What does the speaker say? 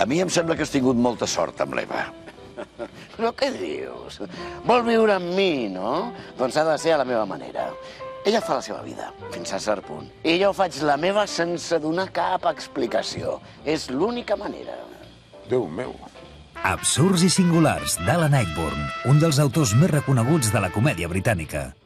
A mi em sembla que has tingut molta sort amb l'Eva. Però què dius? Vol viure amb mi, no? Doncs ha de ser a la meva manera. Ella fa la seva vida, fins a cert punt. I jo faig la meva sense donar cap explicació. És l'única manera. Déu meu. Absurds i singulars, d'Alan Ayckbourn, un dels autors més reconeguts de la comèdia britànica.